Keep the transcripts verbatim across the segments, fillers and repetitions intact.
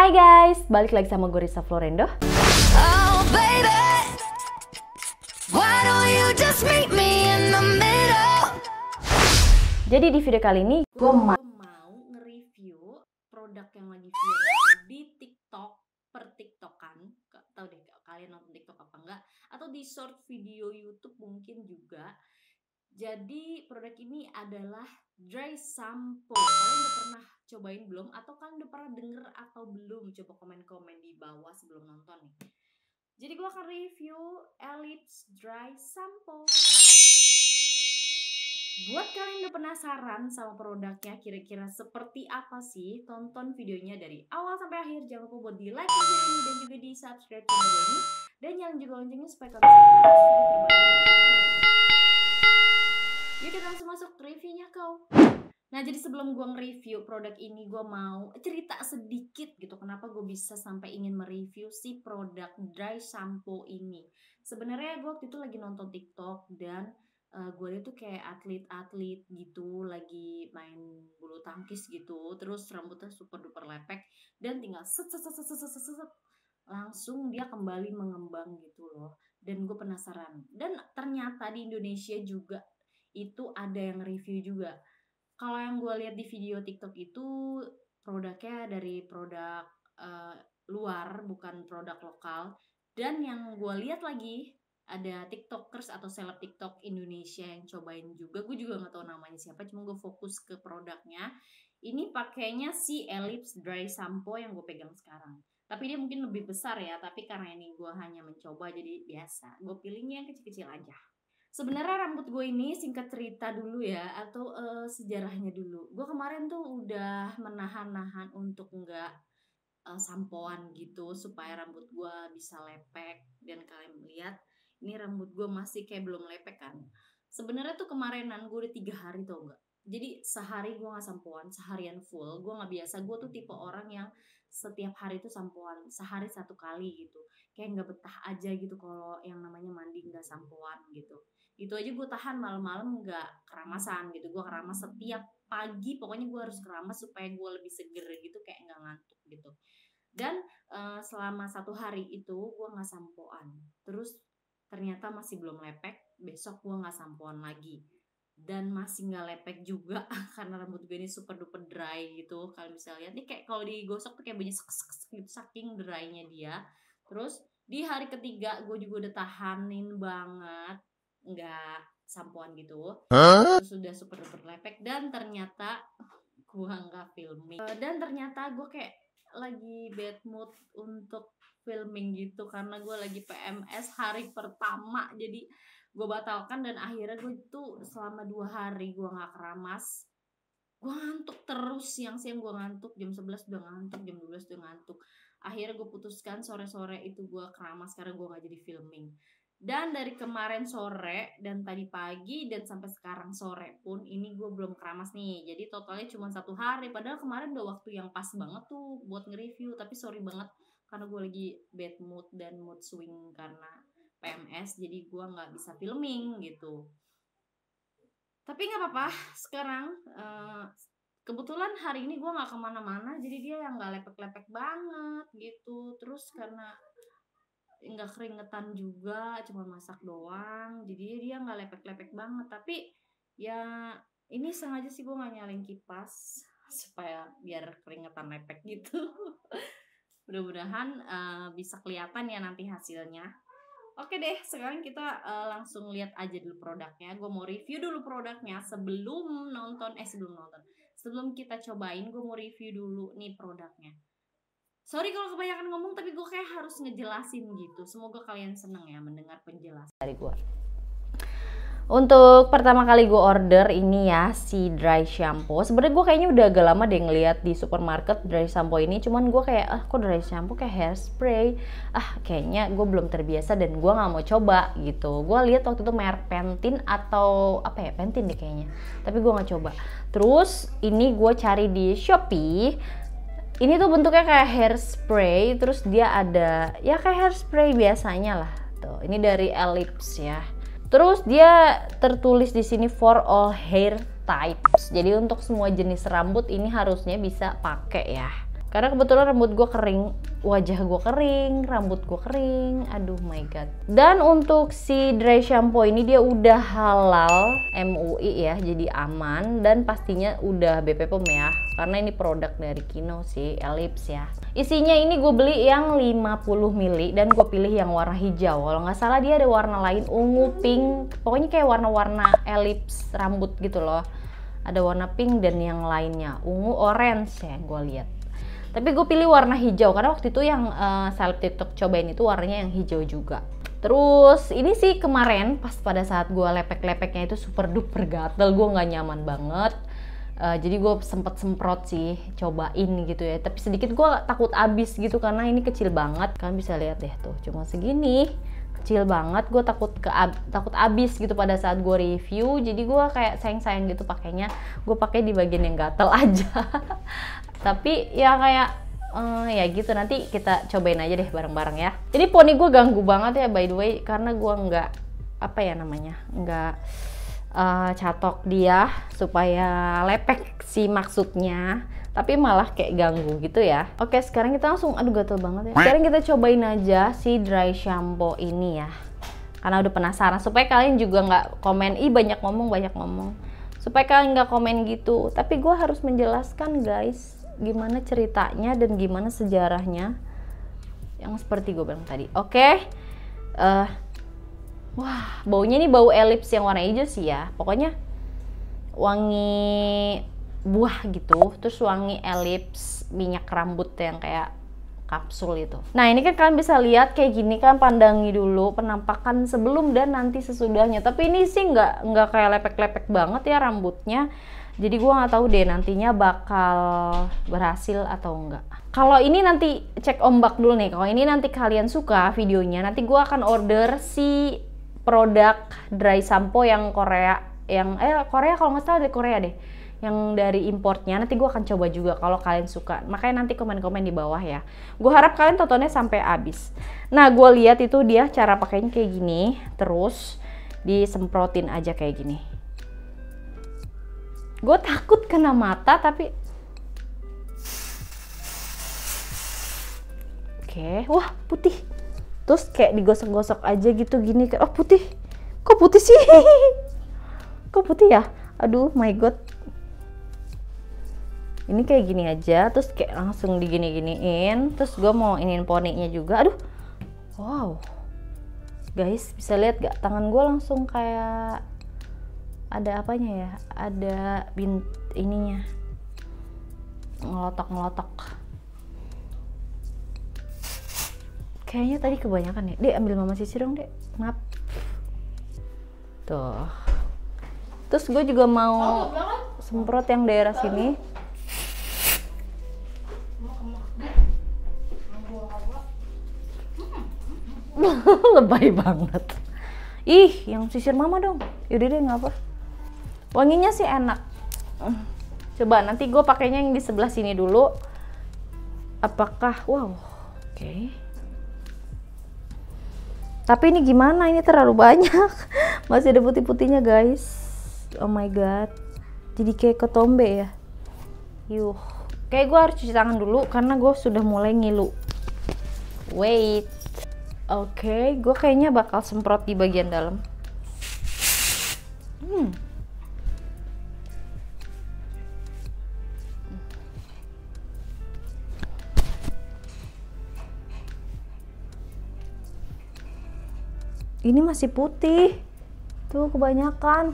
Hai guys, balik lagi sama gue Risa Florendo. Oh baby, why don't you just meet me in the middle? Jadi di video kali ini gue ma mau nge-review produk yang lagi viral di TikTok, per TikTokan. Gak tau deh kalian nonton TikTok apa enggak, atau di short video YouTube mungkin juga. Jadi produk ini adalah dry shampoo. Kalian udah pernah cobain belum? Atau kalian udah pernah denger atau belum? Coba komen-komen di bawah sebelum nonton nih. Jadi gue akan review Ellipse Dry Shampoo. Buat kalian udah penasaran sama produknya kira-kira seperti apa sih? Tonton videonya dari awal sampai akhir. Jangan lupa buat di like video ini dan juga di subscribe channel gue ini. Dan nyalain juga loncengnya supaya kalian bisa yuk kita langsung masuk ke reviewnya kau. Nah jadi sebelum gue nge-review produk ini, gue mau cerita sedikit gitu kenapa gue bisa sampai ingin mereview si produk dry shampoo ini. Sebenarnya gue waktu itu lagi nonton TikTok dan uh, gue liat tuh kayak atlet-atlet gitu lagi main bulu tangkis gitu, terus rambutnya super duper lepek dan tinggal set set set set set set, set, set. Langsung dia kembali mengembang gitu loh. Dan gue penasaran, dan ternyata di Indonesia juga itu ada yang review juga. Kalau yang gue lihat di video TikTok itu produknya dari produk uh, luar, bukan produk lokal. Dan yang gue lihat lagi ada TikTokers atau seleb TikTok Indonesia yang cobain juga. Gue juga nggak tahu namanya siapa, cuma gue fokus ke produknya. Ini pakainya si Ellipse Dry Shampoo yang gue pegang sekarang. Tapi dia mungkin lebih besar ya, tapi karena ini gue hanya mencoba jadi biasa. Gue pilihnya yang kecil-kecil aja. Sebenarnya rambut gue ini singkat cerita dulu ya, atau uh, sejarahnya dulu. Gue kemarin tuh udah menahan-nahan untuk nggak uh, sampoan gitu supaya rambut gue bisa lepek. Dan kalian lihat ini rambut gue masih kayak belum lepek kan. Sebenarnya tuh kemarinan gue udah tiga hari tau nggak. Jadi sehari gue nggak sampoan, seharian full. Gue nggak biasa. Gue tuh tipe orang yang setiap hari tuh sampoan, sehari satu kali gitu. Kayak nggak betah aja gitu kalau yang namanya mandi nggak sampoan gitu. Itu aja gue tahan malam-malam nggak keramasan gitu. Gue keramas setiap pagi, pokoknya gue harus keramas supaya gue lebih seger gitu, kayak nggak ngantuk gitu. Dan uh, selama satu hari itu gue nggak sampoan, terus ternyata masih belum lepek. Besok gue nggak sampoan lagi dan masih nggak lepek juga karena rambut gue ini super duper dry gitu. Kalian bisa lihat nih, kayak kalau digosok tuh kayak bunyi sek sek sek gitu saking drynya dia. Terus di hari ketiga gue juga udah tahanin banget nggak sampoan gitu, huh? Terus sudah super duper lepek dan ternyata gue nggak filming. Dan ternyata gue kayak lagi bad mood untuk filming gitu karena gue lagi P M S hari pertama, jadi gue batalkan. Dan akhirnya gue tuh selama dua hari gue nggak keramas, gue ngantuk terus. Siang-siang gue ngantuk, jam sebelas udah ngantuk, jam dua belas udah ngantuk. Akhirnya gue putuskan sore-sore itu gue keramas karena gue gak jadi filming. Dan dari kemarin sore dan tadi pagi dan sampai sekarang sore pun ini gue belum keramas nih. Jadi totalnya cuma satu hari. Padahal kemarin udah waktu yang pas banget tuh buat nge-review. Tapi sorry banget karena gue lagi bad mood dan mood swing karena P M S. Jadi gue gak bisa filming gitu. Tapi gak apa-apa. Sekarang uh, kebetulan hari ini gue gak kemana-mana. Jadi dia yang gak lepek-lepek banget gitu. Terus karena nggak keringetan juga, cuma masak doang, jadi dia nggak lepek-lepek banget. Tapi ya ini sengaja sih gue nggak nyalain kipas supaya biar keringetan lepek gitu. Mudah-mudahan uh, bisa kelihatan ya nanti hasilnya. Oke deh, sekarang kita uh, langsung lihat aja dulu produknya. Gue mau review dulu produknya sebelum nonton eh sebelum nonton sebelum kita cobain. Gue mau review dulu nih produknya. Sorry kalau kebanyakan ngomong, tapi gue kayak harus ngejelasin gitu. Semoga kalian seneng ya mendengar penjelasan dari gue. Untuk pertama kali gue order ini ya, si dry shampoo. Sebenarnya gue kayaknya udah agak lama deh ngeliat di supermarket dry shampoo ini. Cuman gue kayak, ah kok dry shampoo kayak hairspray. Ah kayaknya gue belum terbiasa dan gue gak mau coba gitu. Gue lihat waktu itu merek Pantene atau apa ya, Pantene deh kayaknya. Tapi gue gak coba. Terus ini gue cari di Shopee. Ini tuh bentuknya kayak hairspray, terus dia ada ya kayak hairspray biasanya lah. Tuh, ini dari Ellipse ya. Terus dia tertulis di sini for all hair types. Jadi untuk semua jenis rambut ini harusnya bisa pakai ya. Karena kebetulan rambut gue kering, wajah gue kering, rambut gue kering, aduh my god. Dan untuk si dry shampoo ini dia udah halal M U I ya, jadi aman dan pastinya udah B P P M ya. Karena ini produk dari Kino sih, Ellipse ya. Isinya ini gue beli yang lima puluh mililiter dan gue pilih yang warna hijau. Kalau nggak salah dia ada warna lain, ungu, pink, pokoknya kayak warna-warna Ellipse rambut gitu loh. Ada warna pink dan yang lainnya, ungu, orange ya gue lihat. Tapi gue pilih warna hijau karena waktu itu yang uh, seleb TikTok cobain itu warnanya yang hijau juga. Terus ini sih kemarin pas pada saat gue lepek-lepeknya itu super duper gatel, gue nggak nyaman banget. Uh, jadi gue sempet semprot sih, cobain gitu ya. Tapi sedikit gue takut abis gitu karena ini kecil banget. Kalian bisa lihat deh tuh, cuma segini. Kecil banget, gue takut ke takut abis gitu pada saat gue review. Jadi gue kayak sayang-sayang gitu pakainya. Gue pakai di bagian yang gatel aja. Tapi ya kayak uh, ya gitu, nanti kita cobain aja deh bareng-bareng ya. Ini poni gue ganggu banget ya by the way, karena gue nggak apa ya namanya nggak uh, catok dia supaya lepek sih maksudnya, tapi malah kayak ganggu gitu ya. Oke, sekarang kita langsung, aduh gatel banget ya. Sekarang kita cobain aja si dry shampoo ini ya, karena udah penasaran, supaya kalian juga nggak komen ih banyak ngomong banyak ngomong, supaya kalian nggak komen gitu. Tapi gue harus menjelaskan guys gimana ceritanya dan gimana sejarahnya yang seperti gue bilang tadi. Oke, okay. uh, wah baunya ini bau Ellipse yang warna hijau sih ya, pokoknya wangi buah gitu, terus wangi Ellipse minyak rambut yang kayak kapsul itu. Nah ini kan kalian bisa lihat kayak gini kan, pandangi dulu penampakan sebelum dan nanti sesudahnya. Tapi ini sih nggak nggak kayak lepek-lepek banget ya rambutnya. Jadi gue nggak tahu deh nantinya bakal berhasil atau enggak. Kalau ini nanti cek ombak dulu nih. Kalau ini nanti kalian suka videonya, nanti gue akan order si produk dry shampoo yang Korea, yang eh Korea kalau nggak salah dari Korea deh, yang dari importnya. Nanti gue akan coba juga kalau kalian suka. Makanya nanti komen-komen di bawah ya. Gue harap kalian tontonnya sampai habis. Nah gue lihat itu dia cara pakainya kayak gini, terus disemprotin aja kayak gini. Gue takut kena mata tapi oke, wah putih. Terus kayak digosok-gosok aja gitu gini, oh putih. Kok putih sih? Kok putih ya? Aduh my god. Ini kayak gini aja, terus kayak langsung digini-giniin. Terus gue mau iniin poninya juga. Aduh, wow, guys bisa lihat gak? Tangan gue langsung kayak ada apanya ya? Ada bint ininya, ngelotok-ngelotok. Kayaknya tadi kebanyakan ya. Dek, ambil mama sisir dong, Dek. Maaf. Tuh. Terus gue juga mau semprot yang daerah sini. Lebay banget. Ih, yang sisir mama dong. Yaudah deh, nggak apa. Wanginya sih enak. Coba nanti gue pakainya yang di sebelah sini dulu. Apakah, wow, oke. Okay. Tapi ini gimana? Ini terlalu banyak. Masih ada putih-putihnya guys. Oh my god. Jadi kayak ketombe ya. Yuh. Kayak gue harus cuci tangan dulu karena gue sudah mulai ngilu. Wait. Oke, okay, gue kayaknya bakal semprot di bagian dalam. Hmm. Ini masih putih. Tuh kebanyakan.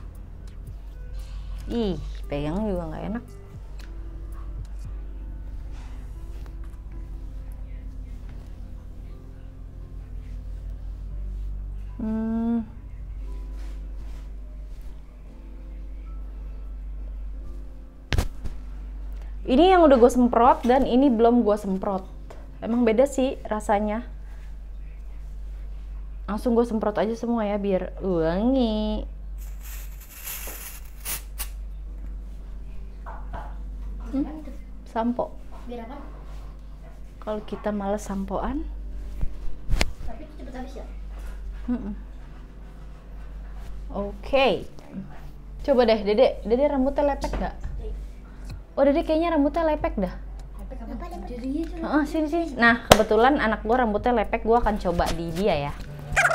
Ih, pegang juga nggak enak. Hmm. Ini yang udah gue semprot dan ini belum gue semprot. Emang beda sih rasanya. Langsung gue semprot aja semua ya biar wangi. Hmm? Sampo. Biar apa? Kalau kita males sampoan. Tapi itu cepet habis ya? Hmm. Oke. Okay. Coba deh, Dede. Dede rambutnya lepek gak? Oh, Dede kayaknya rambutnya lepek dah. Lepek apa? Heeh, sini sini. Nah, kebetulan anak gue rambutnya lepek, gue akan coba di dia ya.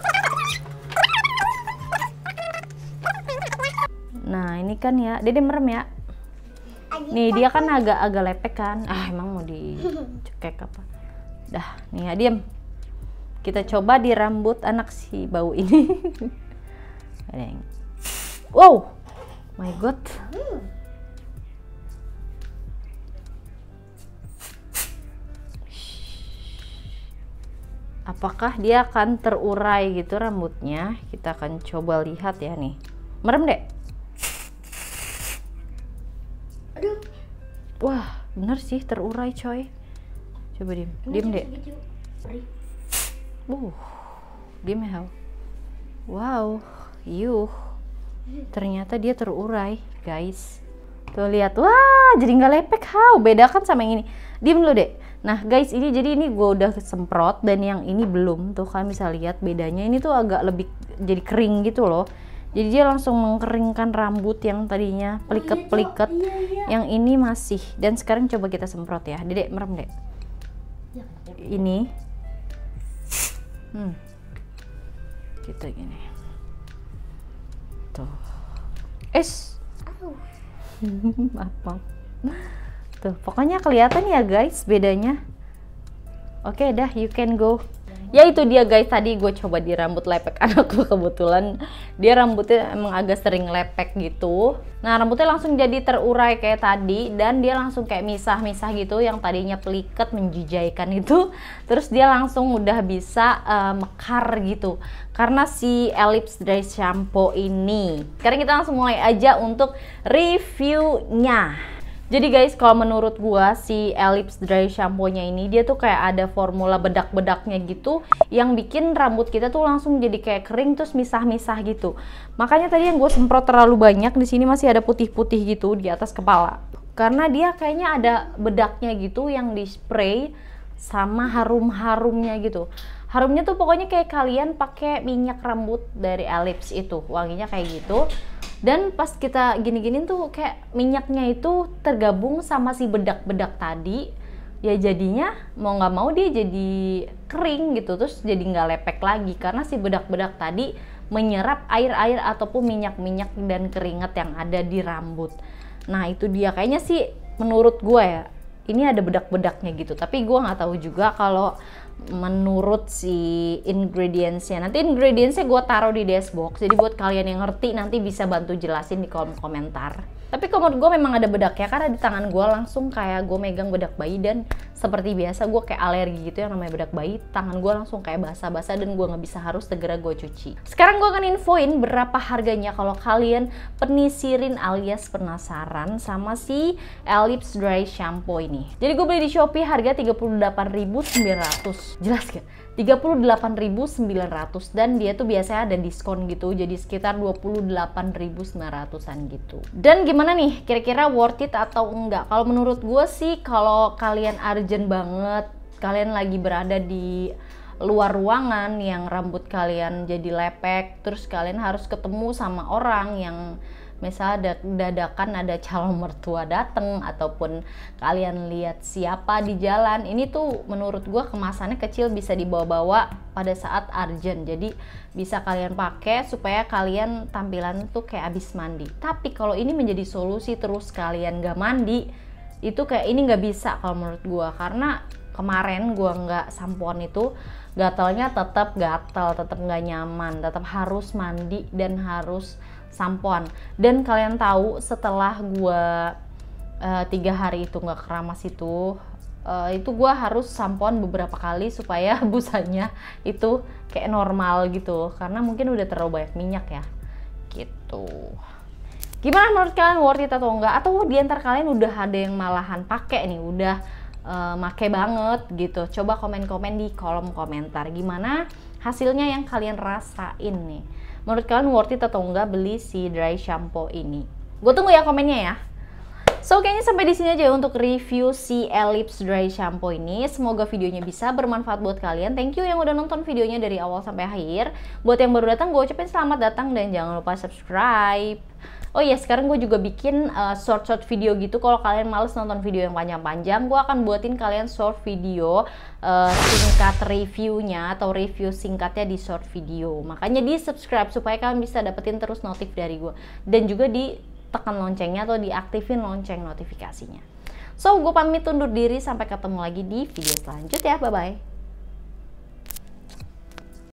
Nah, ini kan ya, Dede merem ya. Nih, dia kan agak-agak lepek kan. Ah, emang mau dicekek apa? Dah, nih ya, diam. Kita coba di rambut anak si bau ini. Wow, my god. Apakah dia akan terurai gitu rambutnya? Kita akan coba lihat ya nih. Merem dek. Aduh. Wah, bener sih terurai coy. Coba diem, diem dek. Uh, diem ya. Wow, yuh. Ternyata dia terurai, guys. Tuh lihat, wah, jadi nggak lepek. How? Beda kan sama yang ini. Diem dulu dek. Nah guys, ini jadi ini gue udah semprot dan yang ini belum. Tuh kan bisa lihat bedanya. Ini tuh agak lebih jadi kering gitu loh. Jadi dia langsung mengkeringkan rambut yang tadinya peliket-peliket. Oh, iya, iya. Yang ini masih. Dan sekarang coba kita semprot ya. Dedek merem dek. Ya, ya. Ini. Hmm. Kita gini. Tuh. Es. Aduh. Maaf, maaf. Tuh, pokoknya kelihatan ya guys bedanya. Oke dah, you can go. Ya itu dia guys, tadi gue coba di rambut lepek anak gue, kebetulan dia rambutnya emang agak sering lepek gitu. Nah rambutnya langsung jadi terurai kayak tadi, dan dia langsung kayak misah-misah gitu, yang tadinya peliket menjijaikan itu, terus dia langsung udah bisa uh, mekar gitu karena si Ellipse Dry Shampoo ini. Sekarang kita langsung mulai aja untuk reviewnya. Jadi guys, kalau menurut gua si Ellipse Dry Shampoo-nya ini dia tuh kayak ada formula bedak-bedaknya gitu yang bikin rambut kita tuh langsung jadi kayak kering terus misah-misah gitu. Makanya tadi yang gue semprot terlalu banyak, di sini masih ada putih-putih gitu di atas kepala. Karena dia kayaknya ada bedaknya gitu yang di spray sama harum-harumnya gitu. Harumnya tuh pokoknya kayak kalian pakai minyak rambut dari Ellipse itu, wanginya kayak gitu. Dan pas kita gini-gini tuh kayak minyaknya itu tergabung sama si bedak-bedak tadi, ya jadinya mau nggak mau dia jadi kering gitu, terus jadi nggak lepek lagi karena si bedak-bedak tadi menyerap air-air ataupun minyak-minyak dan keringat yang ada di rambut. Nah itu dia kayaknya sih menurut gue ya, ini ada bedak-bedaknya gitu, tapi gue nggak tahu juga kalau menurut si ingredientsnya. Nanti ingredientsnya gue taruh di dashbox, jadi buat kalian yang ngerti nanti bisa bantu jelasin di kolom komentar. Tapi kalau menurut gue memang ada bedaknya, karena di tangan gue langsung kayak gue megang bedak bayi, dan seperti biasa gue kayak alergi gitu yang namanya bedak bayi, tangan gue langsung kayak basah-basah dan gue nggak bisa, harus segera gue cuci. Sekarang gue akan infoin berapa harganya kalau kalian penisirin alias penasaran sama si Ellipse Dry Shampoo ini. Jadi gue beli di Shopee harga tiga puluh delapan ribu sembilan ratus. Jelas gak? tiga puluh delapan ribu sembilan ratus, dan dia tuh biasanya ada diskon gitu, jadi sekitar dua puluh delapan ribu sembilan ratusan gitu. Dan gimana nih, kira-kira worth it atau enggak? Kalau menurut gue sih, kalau kalian urgent banget, kalian lagi berada di luar ruangan yang rambut kalian jadi lepek, terus kalian harus ketemu sama orang yang misalnya dadakan ada calon mertua dateng, ataupun kalian lihat siapa di jalan, ini tuh menurut gue kemasannya kecil, bisa dibawa-bawa pada saat urgent, jadi bisa kalian pakai supaya kalian tampilan tuh kayak abis mandi. Tapi kalau ini menjadi solusi terus kalian gak mandi, itu kayak ini nggak bisa kalau menurut gue, karena kemarin gue nggak sampoan itu gatalnya tetap gatal, tetap nggak nyaman, tetap harus mandi dan harus sampoan. Dan kalian tahu setelah gue uh, tiga hari itu nggak keramas itu uh, itu gue harus sampoan beberapa kali supaya busanya itu kayak normal gitu, karena mungkin udah terlalu banyak minyak ya gitu. Gimana menurut kalian, worth it atau enggak? Atau diantar kalian udah ada yang malahan pakai nih, udah uh, make banget gitu? Coba komen-komen di kolom komentar gimana hasilnya yang kalian rasain nih. Menurut kalian worth it atau enggak beli si dry shampoo ini? Gue tunggu ya komennya ya. So kayaknya sampai di sini aja untuk review si Ellipse Dry Shampoo ini. Semoga videonya bisa bermanfaat buat kalian. Thank you yang udah nonton videonya dari awal sampai akhir. Buat yang baru datang, gue ucapin selamat datang dan jangan lupa subscribe. Oh iya, sekarang gue juga bikin uh, short-short video gitu. Kalau kalian males nonton video yang panjang-panjang, gue akan buatin kalian short video uh, singkat reviewnya atau review singkatnya di short video. Makanya di subscribe supaya kalian bisa dapetin terus notif dari gue. Dan juga ditekan loncengnya atau diaktifin lonceng notifikasinya. So, gue pamit undur diri, sampai ketemu lagi di video selanjutnya. Bye-bye.